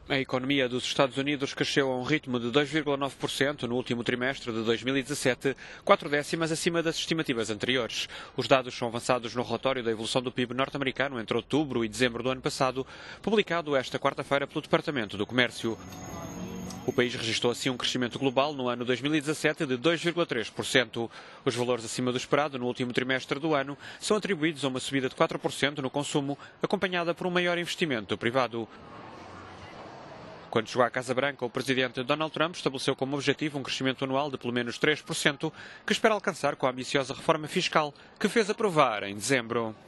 A economia dos Estados Unidos cresceu a um ritmo de 2,9% no último trimestre de 2017, 4/10 acima das estimativas anteriores. Os dados são avançados no relatório da evolução do PIB norte-americano entre outubro e dezembro do ano passado, publicado esta quarta-feira pelo Departamento do Comércio. O país registrou assim um crescimento global no ano 2017 de 2,3%. Os valores acima do esperado no último trimestre do ano são atribuídos a uma subida de 4% no consumo, acompanhada por um maior investimento privado. Quando chegou à Casa Branca, o presidente Donald Trump estabeleceu como objetivo um crescimento anual de pelo menos 3%, que espera alcançar com a ambiciosa reforma fiscal que fez aprovar em dezembro.